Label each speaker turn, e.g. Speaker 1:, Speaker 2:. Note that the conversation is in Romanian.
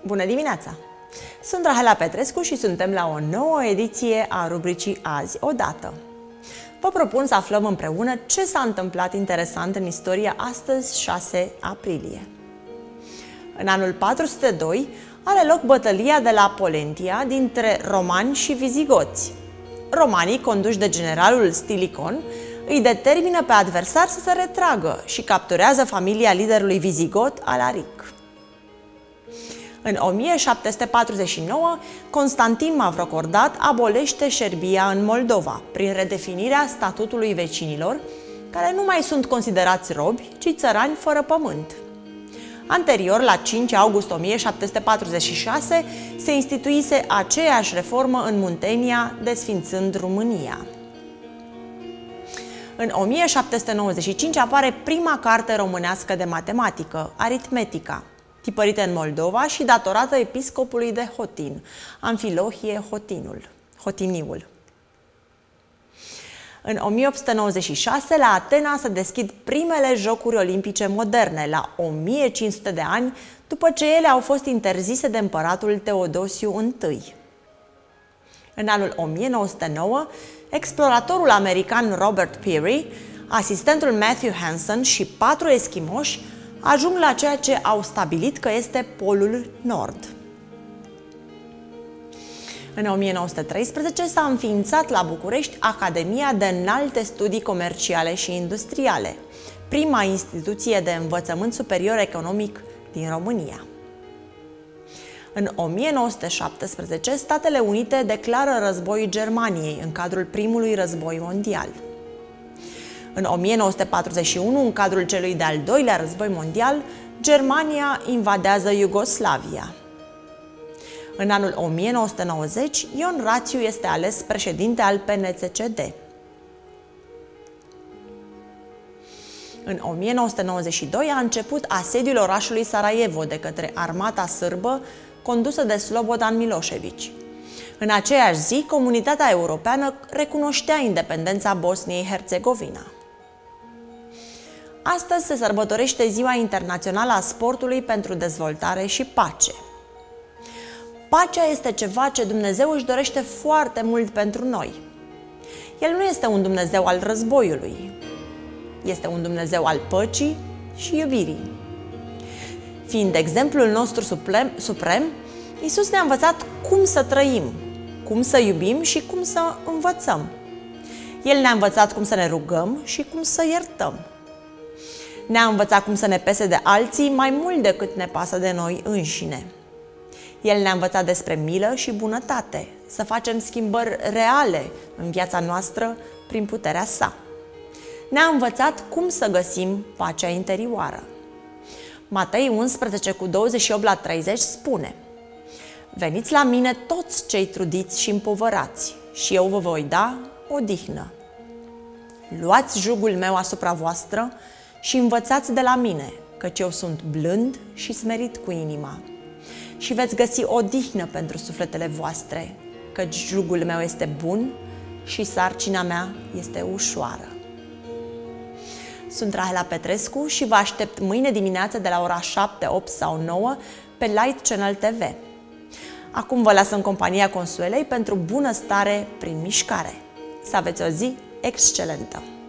Speaker 1: Bună dimineața! Sunt Rahela Petrescu și suntem la o nouă ediție a rubricii Azi Odată. Vă propun să aflăm împreună ce s-a întâmplat interesant în istoria astăzi, 6 aprilie. În anul 402 are loc bătălia de la Pollentia dintre romani și vizigoți. Romanii, conduși de generalul Stilicon, îi determină pe adversar să se retragă și capturează familia liderului vizigot, Alaric. În 1749, Constantin Mavrocordat abolește șerbia în Moldova, prin redefinirea statutului vecinilor, care nu mai sunt considerați robi, ci țărani fără pământ. Anterior, la 5 august 1746, se instituise aceeași reformă în Muntenia, desfințând România. În 1795 apare prima carte românească de matematică, Aritmetica, tipărită în Moldova și datorată episcopului de Hotin, Amfilohie Hotiniul. În 1896, la Atena se deschid primele Jocuri Olimpice moderne, la 1500 de ani după ce ele au fost interzise de împăratul Teodosiu I. În anul 1909, exploratorul american Robert Peary, asistentul Matthew Hansen și 4 eschimoși ajung la ceea ce au stabilit că este Polul Nord. În 1913 s-a înființat la București Academia de Înalte Studii Comerciale și Industriale, prima instituție de învățământ superior economic din România. În 1917, Statele Unite declară război Germaniei în cadrul primului război mondial. În 1941, în cadrul celui de-al doilea război mondial, Germania invadează Iugoslavia. În anul 1990, Ion Rațiu este ales președinte al PNCCD. În 1992 a început asediul orașului Sarajevo de către armata sârbă condusă de Slobodan Milošević. În aceeași zi, comunitatea europeană recunoștea independența Bosniei-Herțegovina. Astăzi se sărbătorește Ziua Internațională a Sportului pentru Dezvoltare și Pace. Pacea este ceva ce Dumnezeu își dorește foarte mult pentru noi. El nu este un Dumnezeu al războiului. Este un Dumnezeu al păcii și iubirii. Fiind exemplul nostru suprem, Iisus ne-a învățat cum să trăim, cum să iubim și cum să învățăm. El ne-a învățat cum să ne rugăm și cum să iertăm. Ne-a învățat cum să ne pese de alții mai mult decât ne pasă de noi înșine. El ne-a învățat despre milă și bunătate, să facem schimbări reale în viața noastră prin puterea sa. Ne-a învățat cum să găsim pacea interioară. Matei 11 cu 28 la 30 spune: Veniți la mine toți cei trudiți și împovărați, și eu vă voi da odihnă. Luați jugul meu asupra voastră și învățați de la mine, căci eu sunt blând și smerit cu inima. Și veți găsi odihnă pentru sufletele voastre, căci jugul meu este bun și sarcina mea este ușoară. Sunt Rahela Petrescu și vă aștept mâine dimineață de la ora 7, 8 sau 9 pe Light Channel TV. Acum vă las în compania Consuelei pentru bunăstare prin mișcare. Să aveți o zi excelentă!